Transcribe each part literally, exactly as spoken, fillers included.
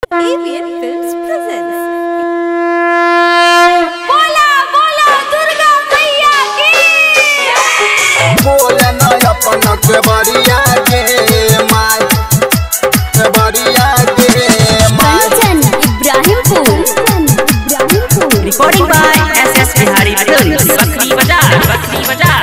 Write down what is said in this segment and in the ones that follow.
Avian Films presents. बोला बोला दुर्गा मैया की। बोले ना अपना के बरिया के माय के बरिया के माय Kanchan Ibrahimpur Ibrahimpur recording by S S Bihari films बकरी बाजार बकरी बाजार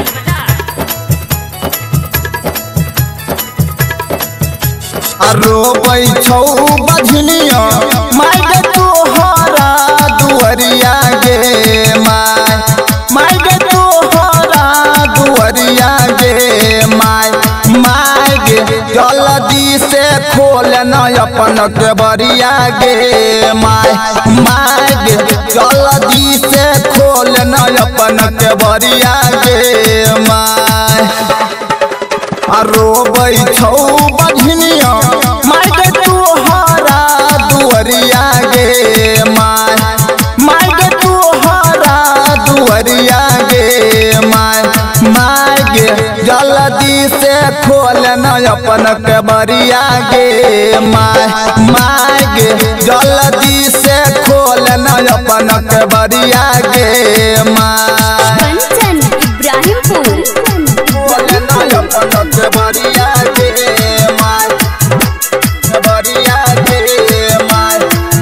रो बैठौ बझनिया माय गे तोहरा दुअरिया गे माय माय गे तोहरा दुअरिया गे माय माय गे जल्दी से खोल न अपन के बरिया गे माय माय गे जल्दी से खोल न अपन के बरिया गे माय रो बैठौ बझनिया माय गे तोहरा दुअरिया गे माय माय गे तोहरा दुअरिया गे माय माय गे जल्दी से खोल न अपन के बरिया गे माय माय गे जल्दी से खोल न अपन के बरिया गे माय कंचन इब्राहिमपुर खोल न अपन के बरिया गे माय के बरिया गे माय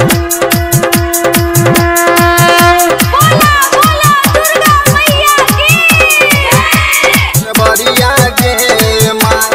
बोला बोला दुर्गा मैया की। के बरिया गे माय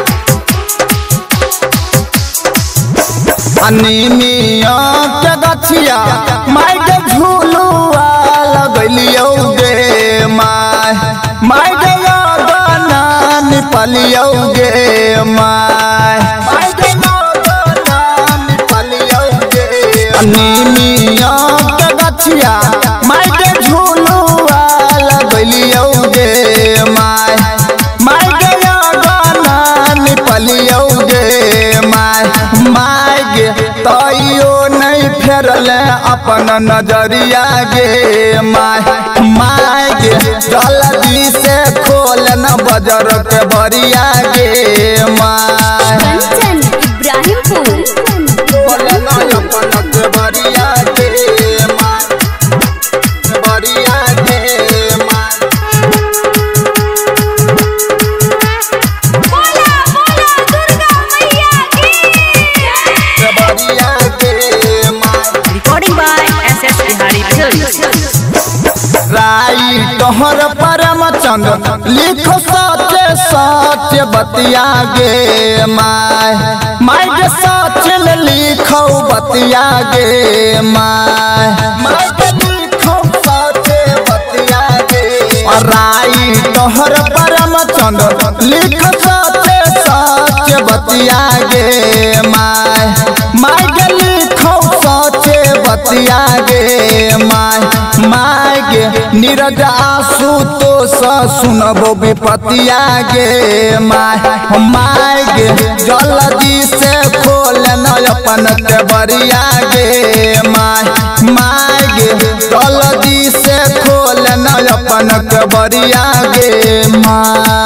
अनिमिया के गछिया माय के झूलुआ लगलियो गे माय माय गे गाना निपलियो गे माय माय गे गाना निपलियो गे अनिमिया के गछिया माय के झूलुआ लगलियो गे माय माय गे गाना निपलियो गे माय माय गे तैयो नहीं फेरल अपन नजरिया गे माय माय गे जल्दी से खोल न बजर के बरिया गे माय कंचन इब्राहिमपुर खोल न अपन के बरिया गे माय के बरिया गे माय बोला बोला दुर्गा मैया की। के बरिया गे माय recording by S S Bihari films राई तोहर परम चंद लिख सच सच बतिया गे माय माय गे सच लिखौ बतिया गे माय माय गे लिखौ सच बतिया गे राई तोहर परम चंद लिख सच सच बतिया गे माय माय गे लिखौ सच बतिया गे माय माय गे नीरज आंसू तो सुनबो विपतिया गे माय माय गे जल्दी से खोल न अपन के बरिया गे माय माय गे जल्दी से खोल न अपन के बरिया गे माय।